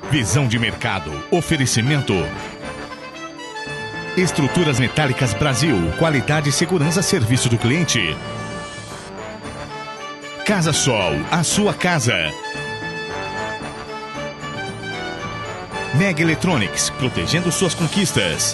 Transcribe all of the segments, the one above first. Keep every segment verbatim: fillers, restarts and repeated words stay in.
Visão de mercado. Oferecimento. Estruturas Metálicas Brasil. Qualidade, segurança, serviço do cliente. Casa Sol. A sua casa. Mega Electronics. Protegendo suas conquistas.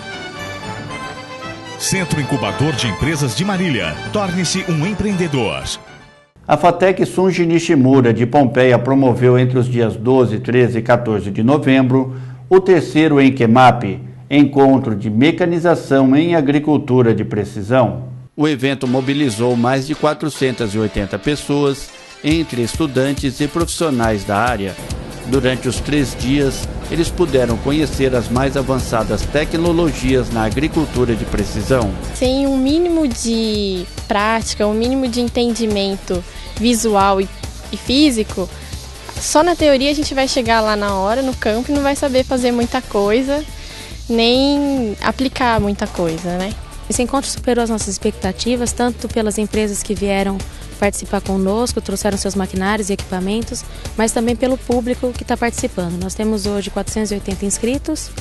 Centro Incubador de Empresas de Marília. Torne-se um empreendedor. A FATEC Sunji Nishimura de Pompeia promoveu entre os dias doze, treze e quatorze de novembro o terceiro ENQMAP, Encontro de Mecanização em Agricultura de Precisão. O evento mobilizou mais de quatrocentas e oitenta pessoas, entre estudantes e profissionais da área. Durante os três dias, eles puderam conhecer as mais avançadas tecnologias na agricultura de precisão. Sem um mínimo de prática, um mínimo de entendimento visual e, e físico, só na teoria a gente vai chegar lá na hora, no campo, e não vai saber fazer muita coisa, nem aplicar muita coisa, né? Esse encontro superou as nossas expectativas, tanto pelas empresas que vieram participar conosco, trouxeram seus maquinários e equipamentos, mas também pelo público que está participando. Nós temos hoje quatrocentos e oitenta inscritos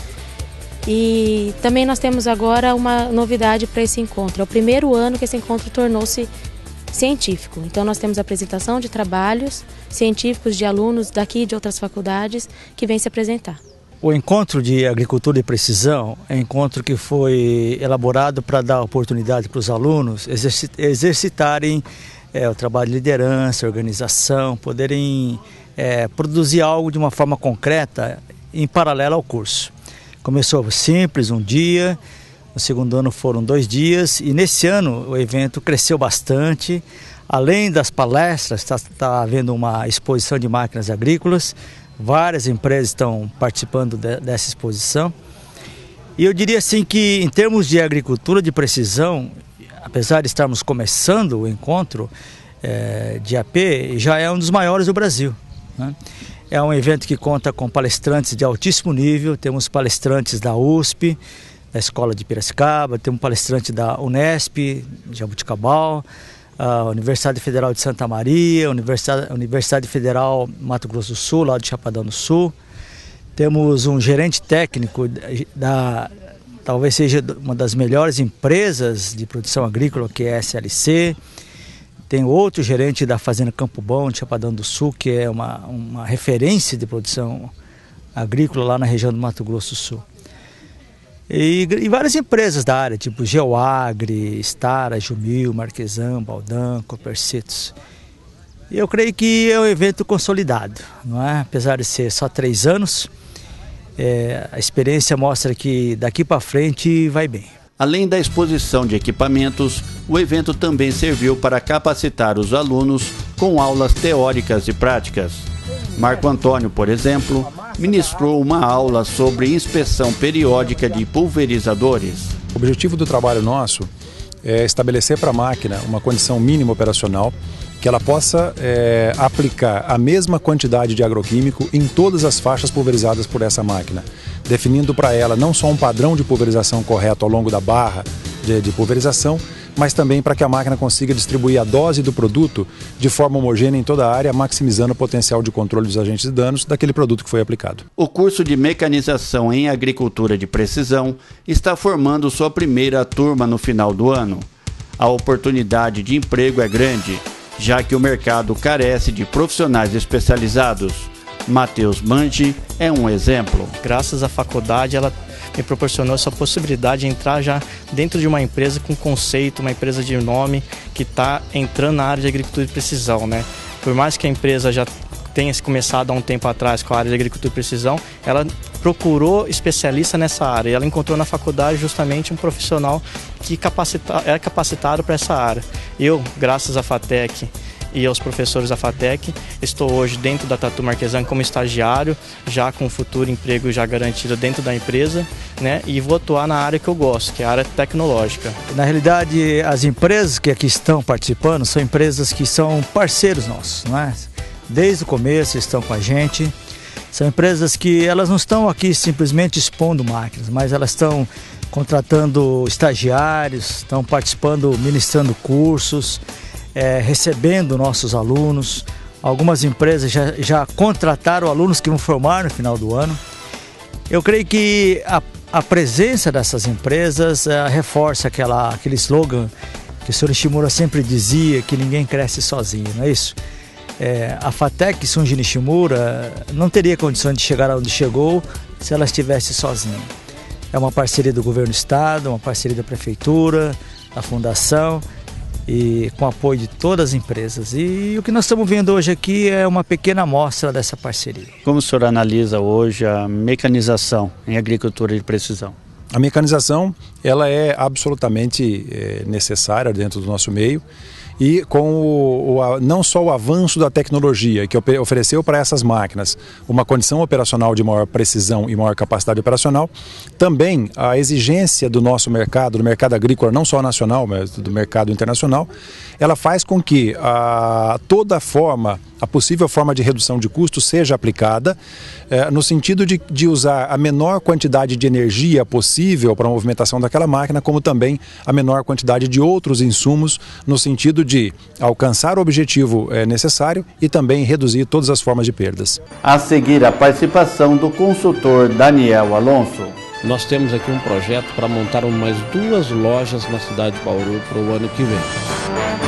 e também nós temos agora uma novidade para esse encontro. É o primeiro ano que esse encontro tornou-se científico. Então nós temos a apresentação de trabalhos científicos de alunos daqui e de outras faculdades que vêm se apresentar. O encontro de agricultura de precisão é um encontro que foi elaborado para dar oportunidade para os alunos exercitarem é, o trabalho de liderança, organização, poderem é, produzir algo de uma forma concreta em paralelo ao curso. Começou simples, um dia, no segundo ano foram dois dias e nesse ano o evento cresceu bastante. Além das palestras, está tá havendo uma exposição de máquinas agrícolas. Várias empresas estão participando de, dessa exposição. E eu diria assim que em termos de agricultura de precisão, apesar de estarmos começando o encontro é, de A P, já é um dos maiores do Brasil, né? É um evento que conta com palestrantes de altíssimo nível, temos palestrantes da U S P, da Escola de Piracicaba, temos palestrante da Unesp, de Jabuticabal, a Universidade Federal de Santa Maria, Universidade, Universidade Federal Mato Grosso do Sul, lá de Chapadão do Sul. Temos um gerente técnico da, talvez seja uma das melhores empresas de produção agrícola, que é a S L C. Tem outro gerente da Fazenda Campo Bom, de Chapadão do Sul, que é uma, uma referência de produção agrícola lá na região do Mato Grosso do Sul. E, e várias empresas da área, tipo Geoagri, Stara, Jumil, Marquesan, Baldan, Copercitos. E eu creio que é um evento consolidado, não é? Apesar de ser só três anos, é, a experiência mostra que daqui para frente vai bem. Além da exposição de equipamentos, o evento também serviu para capacitar os alunos com aulas teóricas e práticas. Marco Antônio, por exemplo, ministrou uma aula sobre inspeção periódica de pulverizadores. O objetivo do trabalho nosso é estabelecer para a máquina uma condição mínima operacional que ela possa é, aplicar a mesma quantidade de agroquímico em todas as faixas pulverizadas por essa máquina, definindo para ela não só um padrão de pulverização correto ao longo da barra de, de pulverização, mas também para que a máquina consiga distribuir a dose do produto de forma homogênea em toda a área, maximizando o potencial de controle dos agentes de danos daquele produto que foi aplicado. O curso de mecanização em agricultura de precisão está formando sua primeira turma no final do ano. A oportunidade de emprego é grande, já que o mercado carece de profissionais especializados. Matheus Mangi é um exemplo. Graças à faculdade, ela me proporcionou essa possibilidade de entrar já dentro de uma empresa com conceito, uma empresa de nome que está entrando na área de agricultura de precisão, né? Por mais que a empresa já tenha começado há um tempo atrás com a área de agricultura de precisão, ela procurou especialista nessa área e ela encontrou na faculdade justamente um profissional que capacita, é capacitado para essa área. Eu, graças à FATEC e aos professores da FATEC, estou hoje dentro da Tatu Marquesan como estagiário, já com um futuro emprego já garantido dentro da empresa, né? E vou atuar na área que eu gosto, que é a área tecnológica. Na realidade, as empresas que aqui estão participando são empresas que são parceiros nossos, não é? Desde o começo estão com a gente. São empresas que elas não estão aqui simplesmente expondo máquinas, mas elas estão contratando estagiários, estão participando, ministrando cursos, é, recebendo nossos alunos, Algumas empresas já, já contrataram alunos que vão formar no final do ano. Eu creio que a, a presença dessas empresas uh, reforça aquela, aquele slogan que o senhor Nishimura sempre dizia, que ninguém cresce sozinho, não é isso? É, a FATEC Sunji Nishimura não teria condições de chegar onde chegou se ela estivesse sozinha. É uma parceria do governo do estado, uma parceria da prefeitura, da fundação e com apoio de todas as empresas. E o que nós estamos vendo hoje aqui é uma pequena amostra dessa parceria. Como o senhor analisa hoje a mecanização em agricultura de precisão? A mecanização ela é absolutamente é, necessária dentro do nosso meio. E com o, o, não só o avanço da tecnologia que ofereceu para essas máquinas uma condição operacional de maior precisão e maior capacidade operacional, também a exigência do nosso mercado, do mercado agrícola, não só nacional, mas do mercado internacional, ela faz com que a, toda forma, a possível forma de redução de custos seja aplicada, é, no sentido de, de usar a menor quantidade de energia possível para a movimentação daquela máquina, como também a menor quantidade de outros insumos, no sentido de alcançar o objetivo é, necessário e também reduzir todas as formas de perdas. A seguir, a participação do consultor Daniel Alonso. Nós temos aqui um projeto para montar mais duas lojas na cidade de Bauru para o ano que vem.